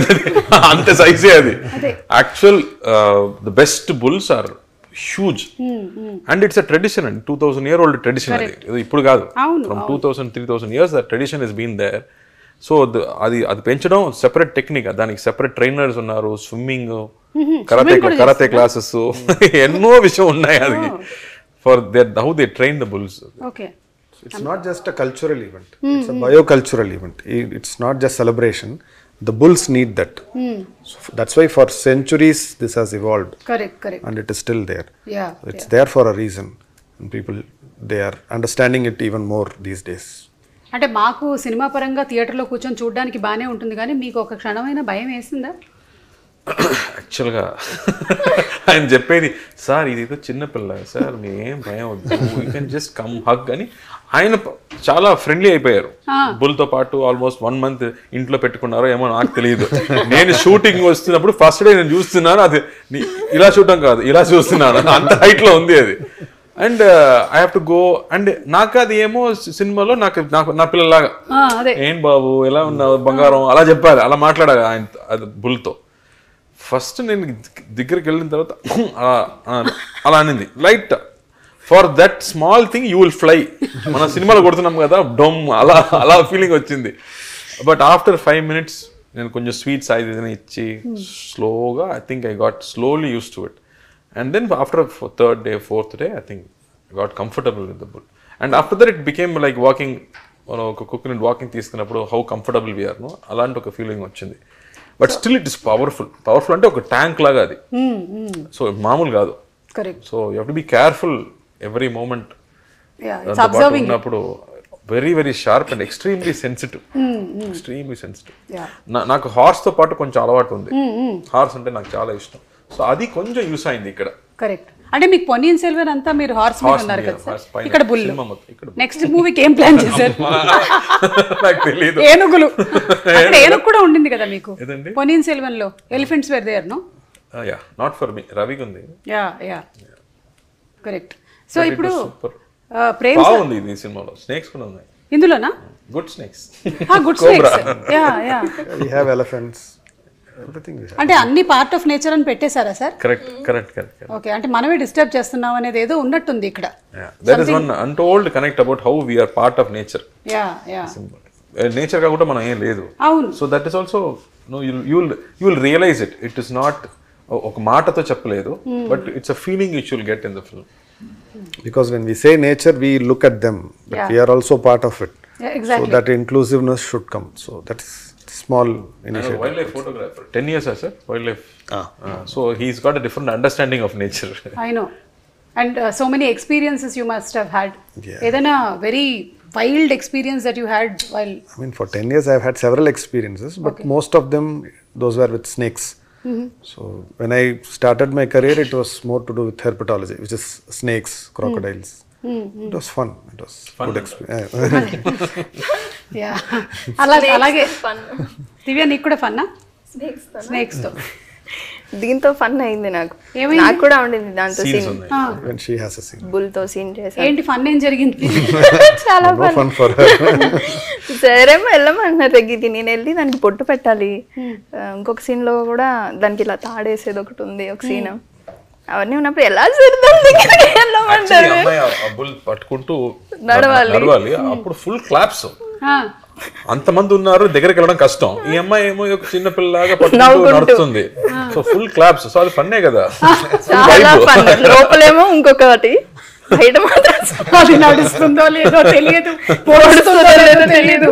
అంత సైజే అది. Actual the best bulls are huge and it's a tradition అండి, two thousand year old tradition అది. ఇది ఇప్పుడు కాదు, from two thousand three thousand years the tradition is been there. So అది అది పెంచడం సెపరేట్ టెక్నిక్, దానికి సెపరేట్ ట్రైనర్స్ ఉన్నారు, స్విమ్మింగ్, కరాటే కరాటే క్లాసెస్, ఎన్నో విషయం ఉన్నాయి అది. For their, how they train the bulls. Okay. So it's not just a cultural event. Mm-hmm. It's a biocultural event. It's not just celebration. The bulls need that. Mm. So that's why for centuries this has evolved. Correct, correct. And it is still there. Yeah. So it's yeah. there for a reason. And people, they are understanding it even more these days. అంటే మాకు cinema పరంగా థియేటర్లో కూర్చొని చూడడానికి బాగానే ఉంటుంది, కానీ మీకు ఒక క్షణమైన భయం వేసిందా? యాక్చువల్గా ఆయన చెప్పేది, సార్ ఇది ఏదో చిన్నపిల్ల సార్, మీ ఏం భయం వద్దు, you can just come hug అని. ఆయన చాలా ఫ్రెండ్లీ అయిపోయారు బుల్తో పాటు. ఆల్మోస్ట్ వన్ మంత్ ఇంట్లో పెట్టుకున్నారో ఏమో నాకు తెలియదు. నేను షూటింగ్ వస్తున్నప్పుడు ఫస్ట్ డే నేను చూస్తున్నాను, అది ఇలా చూడటం కాదు, ఇలా చూస్తున్నాను, అంత హైట్లో ఉంది అది. And I have to go and నాకు అది ఏమో సినిమాలో నాకు నాకు నా పిల్లలాగా ఏం బాబు ఎలా ఉన్నావు బంగారం అలా చెప్పాలి, అలా మాట్లాడాలి ఆయన అది బుల్తో. ఫస్ట్ నేను దగ్గరికి వెళ్ళిన తర్వాత అలా అనింది light for that small thing you will fly. మన సినిమాలో కొడుతున్నాం కదా డొమ్, అలా అలా ఫీలింగ్ వచ్చింది. బట్ ఆఫ్టర్ ఫైవ్ మినిట్స్ నేను కొంచెం స్వీట్స్ ఏదైనా ఇచ్చి స్లోగా I think I got slowly used to it. And then after third day, fourth day, I think I got comfortable with the bull. And after that, it became like walking, you know, coconut walking. తీసుకున్నప్పుడు how comfortable we are, no? అలాంటి ఒక feeling వచ్చింది. But still it is powerful. Powerful అంటే ఒక tank లాగా అది. So మామూలు కాదు. Correct. So you have to be careful every moment. ఉన్నప్పుడు very very sharp and extremely sensitive. Extremely sensitive. నాకు హార్స్ తో పాటు కొంచెం అలవాటు ఉంది. హార్స్ అంటే నాకు చాలా ఇష్టం. సో అది కొంచెం యూస్ అయింది ఇక్కడ. కరెక్ట్. అంటే మీకు పొన్నియిన్ సెల్వన్ అంతా మీరు హార్స్ మీద ఉన్నారు కదా సార్, ఇక్కడ బుల్. నెక్స్ట్ మూవీకి ఏం ప్లాన్ చేశారు? నాకు తెలియదు. ఏనుగులు, అక్కడ ఏనుగు కూడా ఉండింది కదా మీకు పొన్నియిన్ సెల్వన్ లో. Elephants were there, no? Yeah, not for me, రవికి ఉంది. Yeah yeah correct. సో ఇప్పుడు ప్రేమ్ బాగుంది ఈ సినిమాలో. స్నేక్స్ కూడా ఉన్నాయి ఇందులోనా? Good snakes. Good snakes. Yeah yeah we have elephants. Everything we have. అంటే అన్ని పార్ట్ ఆఫ్ నేచర్ అని పెట్టేశారా sir? Correct correct correct. Okay, అంటే మనమే డిస్టర్బ్ చేస్తున్నాం అనేది ఏదో ఉన్నట్టుంది ఇక్కడ. That is one untold connect about how we are part of nature. Yeah yeah nature కాకుండా మనం ఏం లేదు. అవును. So that is also no you will you will realize it. It is not ఒక మాటతో చెప్పలేదు, but it's a feeling which you will get in the film. Because when we say nature, we look at them, but Yeah. we are also part of it. Yeah, exactly. So that inclusiveness should come. So that is small initiative. Wildlife photographer. ten years, sir. Wildlife. Ah. Uh, so he's got a different understanding of nature. I know. And uh, so many experiences you must have had. Yeah. Edana very wild experience that you had while. I mean, for ten years, I've had several experiences, but Okay. most of them, those were with snakes. Mm-hmm. So when I started my career, it was more to do with herpetology, which is snakes, crocodiles. Mm-hmm. It was fun. It was fun good experience. Yeah. అలాగే అలాగే fun. దివ్య నీకు కూడా ఫన్నా? Snakes snakes తో దీంతో fun అయింది నాకు. ఏమైంది? నాకు కూడా ఉండింది దాంతో Scenes సీన్. ఉన్నాయి. When she has a scene. Bull తో సీన్ చేశాను. ఏంటి ఫన్ ఏం జరిగింది? చాలా No fun for her. సరేమో వెళ్ళమన్నారు దగ్గరికి. నేను వెళ్ళి దానికి పొట్టు పెట్టాలి. ఇంకొక సీన్ లో కూడా దానికి ఇలా తాడేసేది ఒకటి ఉంది ఒక సీన్. అవన్నీ ఉన్నప్పుడు ఎలా సరిదాం దగ్గరికి వెళ్ళమంటారు. అమ్మాయి ఆ బుల్ పట్టుకుంటూ నడవాలి. నడవాలి. అప్పుడు ఫుల్ క్లాప్స్. అంతమంది ఉన్నారు, దగ్గరికి వెళ్ళడం కష్టం. ఈ అమ్మాయి ఏమో ఒక చిన్న పిల్లలాగా పట్టుకుంటూ నడుస్తుంది. So full claps. సో అది ఫన్నే కదా. చాలా ఫన్. లోపలేమో ఇంకొకటి, బయట మాత్రం అది నడుస్తుందో లేదో తెలియదు, పోడుస్తుందో లేదో తెలియదు.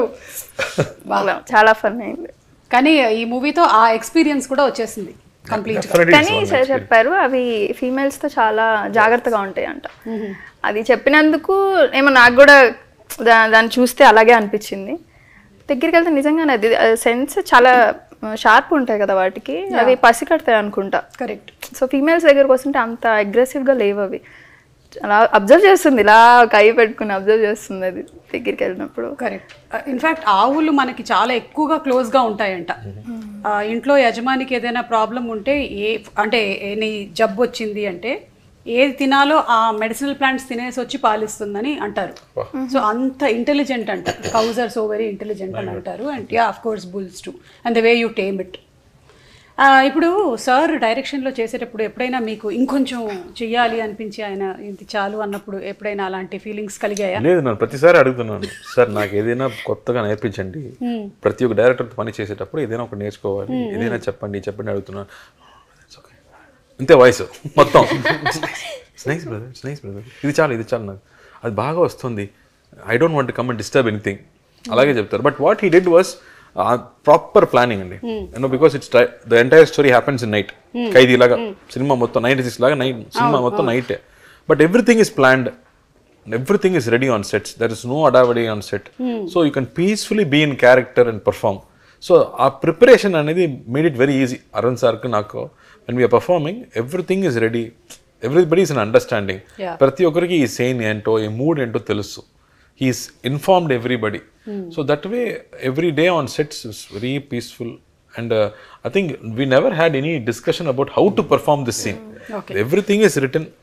చాలా ఫన్ అయింది. కానీ ఈ మూవీతో ఆ ఎక్స్పీరియన్స్ కూడా వచ్చేసింది కంప్లీట్. కానీ సార్ చెప్పారు అవి ఫీమేల్స్ తో చాలా జాగ్రత్తగా ఉంటాయి అంట. అది చెప్పినందుకు ఏమో నాకు కూడా దా దాన్ని చూస్తే అలాగే అనిపించింది. దగ్గరికి వెళ్తే నిజంగానే అది సెన్స్ చాలా షార్ప్ ఉంటాయి కదా వాటికి, అవి పసికడతాయి అనుకుంటా. కరెక్ట్. సో ఫీమేల్స్ దగ్గరకు వస్తుంటే అంత అగ్రెసివ్గా లేవు అవి. అలా అబ్జర్వ్ చేస్తుంది, ఇలా కై పెట్టుకుని అబ్జర్వ్ చేస్తుంది అది దగ్గరికి వెళ్ళినప్పుడు. కరెక్ట్. ఇన్ఫ్యాక్ట్ ఆవులు మనకి చాలా ఎక్కువగా క్లోజ్గా ఉంటాయంట. ఇంట్లో యజమానికి ఏదైనా ప్రాబ్లం ఉంటే, ఏ అంటే ఎనీ జబ్బు వచ్చింది అంటే ఏది తినాలో ఆ మెడిసినల్ ప్లాంట్స్ తినేసి వచ్చి పాలిస్తుందని అంటారు. సో అంత ఇంటెలిజెంట్ అంట. Cows are so very intelligent అని అంటారు. And yeah of course bulls too, and the way you tame it. ఇప్పుడు సార్ డైరెక్షన్లో చేసేటప్పుడు ఎప్పుడైనా మీకు ఇంకొంచెం చెయ్యాలి అనిపించి ఆయన ఇది చాలు అన్నప్పుడు ఎప్పుడైనా అలాంటి ఫీలింగ్స్ కలిగాయా? లేదు, నేను ప్రతిసారి అడుగుతున్నాను, సార్ నాకు ఏదైనా కొత్తగా నేర్పించండి. ప్రతి ఒక్క డైరెక్టర్ పని చేసేటప్పుడు ఏదైనా ఒకటి నేర్చుకోవాలి, ఏదైనా చెప్పండి చెప్పండి అడుగుతున్నాను. అంతే వాయిస్ మొత్తం స్నేక్స్ బ్రదర్ స్నేక్స్ బ్రదర్ ఇది చాలు ఇది చాలు నాకు అది బాగా వస్తుంది. I don't want to come and disturb anything అలాగే చెప్తారు. But what he did was proper planning అండి. You know because it's the entire story happens in night. Khaidi లాగా సినిమా మొత్తం నైన్టీ సిక్స్ లాగా నైట్ సినిమా మొత్తం నైటే. But everything is planned, everything is ready on sets. There is no అడావడీ on set. So you can peacefully be in character and perform. So ఆ preparation అనేది made it very easy. Arun సార్కి నాకు when we are performing, everything is ready, everybody is in understanding. ప్రతి ఒక్కరికి ఈ scene ఏంటో ఈ మూడ్ ఏంటో తెలుసు. he is informed everybody. hmm. So that way every day on sets is very peaceful and uh, I think we never had any discussion about how to perform this scene. hmm. Okay. Everything is written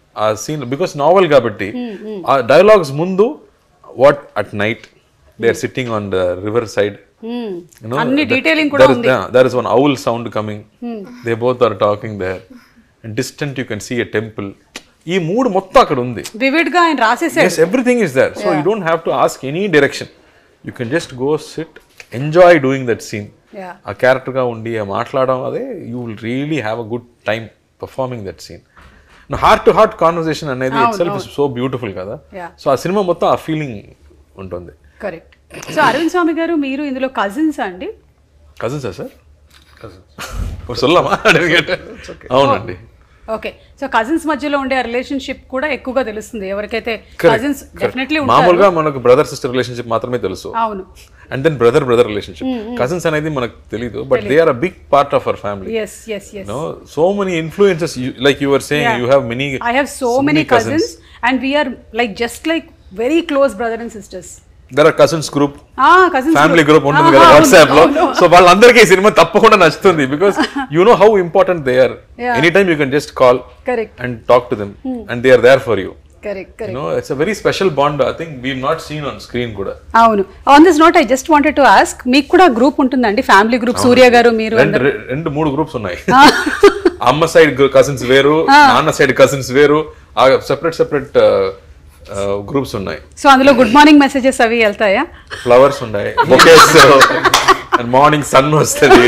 ఆ scene because novel కాబట్టి ఆ dialogues ముందు what at night they are sitting on the river side, అన్ని detailing కూడా ఉంది. there is one owl sound coming, they both are talking there, and distant you can see a temple. ఈ మూడు మొత్తం అక్కడ ఉంది, వివిడ్ గా ఆయన రాసేసాడు. yes, everything is there, so you don't have to ask any direction, you can just go sit, enjoy doing that scene. ఆ character గా ఉండి మాట్లాడడం, అదే you will really have a good time performing that scene. Heart to heart conversation అనేది itself is so beautiful కదా. So ఆ సినిమా మొత్తం ఆ ఫీలింగ్ ఉంటుంది. కరెక్ట్. సో అరవింద్ స్వామి గారు మీరు ఇందులో కజిన్స్ అండి? కజిన్సా సార్? కజిన్స్ சொல்லலாமா? అవునండి. ఓకే. సో కజిన్స్ మధ్యలో ఉండే రిలేషన్షిప్ కూడా ఎక్కువగా తెలుస్తుంది ఎవరికైతే కజిన్స్ డెఫినెట్లీ ఉంటారు. మామూలుగా మనకు బ్రదర్ సిస్టర్ రిలేషన్షిప్ మాత్రమే తెలుసు. అవును. And then brother brother relationship. Cousins అనేది మనకు తెలియదు, but they are a big part of our family. yes yes yes no so many influences, you, like you were saying, yeah. you have many, I have so, so many cousins, cousins and we are like just like very close brother and sisters. there are cousins group, ah cousins family group ఉంటుంది కదా WhatsApp లో. So వాళ్ళందరికీ ఈ cinema తప్పకుండా నచ్చుతుంది, because you know how important they are. yeah. anytime you can just call, correct, and talk to them, hmm. and they are there for you. correct correct you know it's a very special bond, I think we've not seen on screen kuda. అవును. on this note I just wanted to ask, మీకు కూడా group ఉంటుందండి, family group? సూర్య గారు మీరు రెండు రెండు మూడు groups ఉన్నాయి. అమ్మ సైడ్ కజిన్స్ వేరు, నాన్న సైడ్ కజిన్స్ వేరు, సెపరేట్ సెపరేట్ గ్రూప్స్ ఉన్నాయి. సో అందులో గుడ్ మార్నింగ్ మెసేజెస్ అవి వెళ్తాయా? ఫ్లవర్స్ ఉన్నాయి, బొకేస్, అండ్ మార్నింగ్ సన్ వస్తుంది.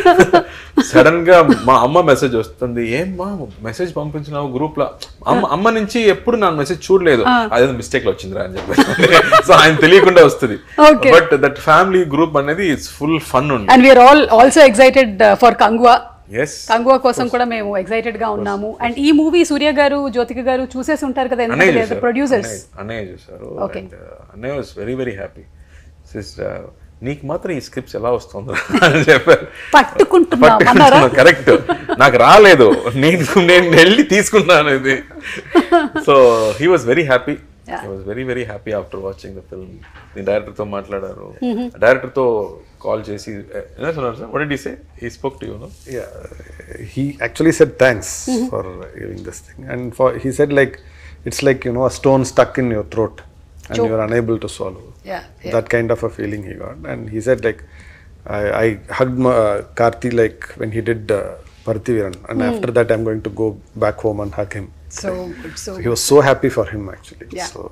సడన్ గా మా అమ్మ మెసేజ్ వస్తుంది, ఏం మా మెసేజ్ పంపించినావు గ్రూప్ లో? అమ్మ అమ్మ నుంచి ఎప్పుడు నా మెసేజ్ చూడలేదు, అదే మిస్టేక్ లో వచ్చిందిరా అని చెప్పి. సో ఆయన తెలియకుండా వస్తుంది. బట్ దట్ ఫ్యామిలీ గ్రూప్ అనేది ఇట్స్ ఫుల్ ఫన్ ఉంది. And we're all also excited for Kanguva. yes Kanguva కోసం కూడా మేము ఎక్సైటెడ్ గా ఉన్నాము. అండ్ ఈ మూవీ సూర్య గారు జ్యోతిక గారు చూసేసి ఉంటారు కదా, ఎందుకంటే ప్రొడ్యూసర్స్. అన్నయ్య చూసారు, అన్నయ్య was very very happy. Sister నీకు మాత్రం ఈ స్క్రిప్ట్స్ ఎలా వస్తుందో అని చెప్పారు. పట్టుకుంటున్నా, కరెక్ట్, నాకు రాలేదు, నేను నేను వెళ్ళి తీసుకున్నాను ఇది. So he was very happy, he was very very happy after watching the film. నేను డైరెక్టర్ తో మాట్లాడారు, డైరెక్టర్ తో కాల్ చేసి what did he say? He spoke to you, no? Yeah, he actually said thanks mm-hmm. for giving this thing, and for he said like it's like, you know, a stone stuck in your throat and Choke. you are unable to swallow. Yeah, yeah. That kind of a feeling he got, and he said like I, I hugged my, uh, Karthi like when he did uh, Parthiviran, and mm. after that I'm going to go back home and hug him. So good, so, so he was so happy for him actually. Yeah. So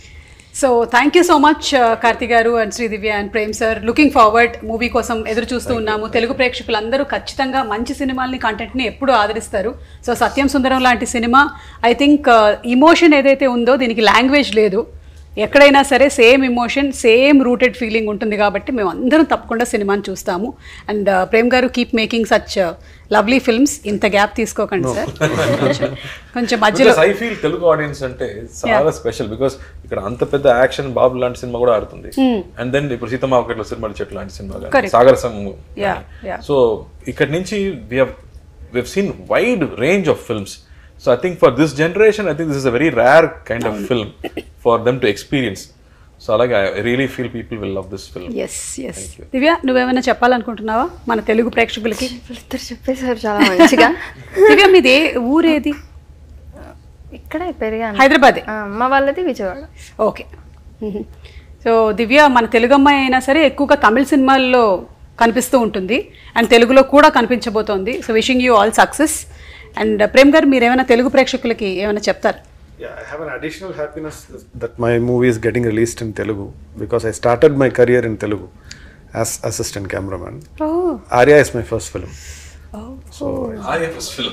so thank you so much Karthi గారు and Shri Divya and Prem sir. Looking forward, movie కోసం ఎదురు చూస్తూ ఉన్నాము. తెలుగు ప్రేక్షకులందరూ ఖచ్చితంగా మంచి సినిమాల్ని, కంటెంట్ని ఎప్పుడూ ఆదరిస్తారు. సో సత్యం సుందరం లాంటి సినిమా, ఐ థింక్ ఇమోషన్ ఏదైతే ఉందో దీనికి లాంగ్వేజ్ లేదు, ఎక్కడైనా సరే same emotion, same rooted feeling ఉంటుంది. కాబట్టి మేము అందరం తప్పకుండా సినిమాని చూస్తాము. అండ్ ప్రేమ్ గారు, keep making such lovely films. ఇంత గ్యాప్ తీసుకోకండి సార్, కొంచెం మధ్యలో. ఐ ఫీల్ తెలుగు ఆడియన్స్ అంటే చాలా స్పెషల్, బికాస్ ఇక్కడ అంత పెద్ద యాక్షన్ బాబు లాంటి సినిమా కూడా ఆడుతుంది. అండ్ దెన్ ఇప్పుడు సీతమాకట్లో సినిమాల చెట్టు లాంటి సినిమా, సాగర సంఘం. సో ఇక్కడ నుంచి we have we have seen wide range of films. So I think for this generation, I think this is a very rare kind of film for them to experience. So like I really feel people will love this film. Yes, yes. Divya, నువ్వేమైనా చెప్పాలనుకుంటున్నావా మన తెలుగు ప్రేక్షకులకి? ఇద్దరు చెప్పేశారు చాలా మంచిగా. దివ్య, మీది ఊరేది? ఇక్కడే పెరిగాను, హైదరాబాద్. మా వాళ్ళది విజయవాడ. ఓకే. సో దివ్య మన తెలుగు అమ్మాయి అయినా సరే ఎక్కువగా తమిళ సినిమాల్లో కనిపిస్తూ ఉంటుంది, అండ్ తెలుగులో కూడా కనిపించబోతోంది. So wishing you all success. And Prem గారు, మీరు ఏమైనా తెలుగు ప్రేక్షకులకి ఏమైనా చెప్తారు? Yeah, I have an additional happiness that my movie is getting released in Telugu, because I started my career in Telugu as assistant cameraman. Oh. Arya is my first film. Oh. So Arya first film.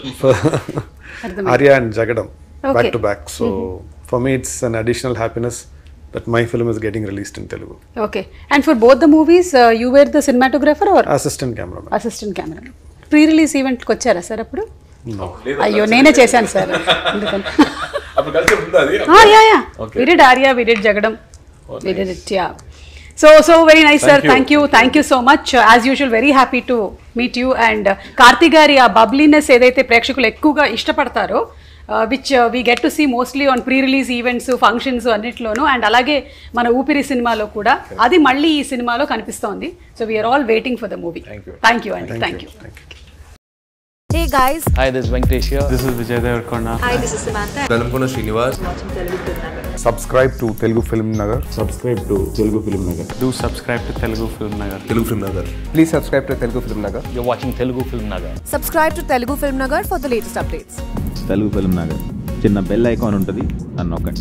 Arya and Jagadam, okay. back to back. So mm-hmm. for me it's an additional happiness that my film is getting released in Telugu. Okay. And for both the movies, uh, you were the cinematographer or assistant cameraman? Assistant cameraman. Pre-release event కి వచ్చారా sir అప్పుడు? అయ్యో, నేనే చేశాను sir. We did Arya, we did Jagadam, we did it, yeah. So, so very nice, sir. Thank you, thank you so much. As usual, very happy to meet you. And Karthi gari ఆ bubbliness ఏదైతే ప్రేక్షకులు ఎక్కువగా ఇష్టపడతారో, which we get to see mostly on pre release events, functions అన్నిట్లోనూ, and అలాగే మన ఊపిరి సినిమాలో కూడా అది మళ్ళీ ఈ సినిమాలో కనిపిస్తోంది. So we're all waiting for the movie. Thank you అండి, thank you. Hey Hey guys. Hi, this is Venkatesh here. This is Vijay Devarkonda. Hi, this is Samantha. Dalamkona Srinivas. Subscribe to Telugu Film Nagar. Subscribe to Telugu Film Nagar. Do subscribe to Telugu Film Nagar. Telugu FilmNagar. Please subscribe to Telugu Film Nagar. You're watching Telugu FilmNagar. Subscribe to Telugu FilmNagar for the latest updates. Telugu FilmNagar. చిన్న bell icon ఉంటుంది, అన్నొక్కండి.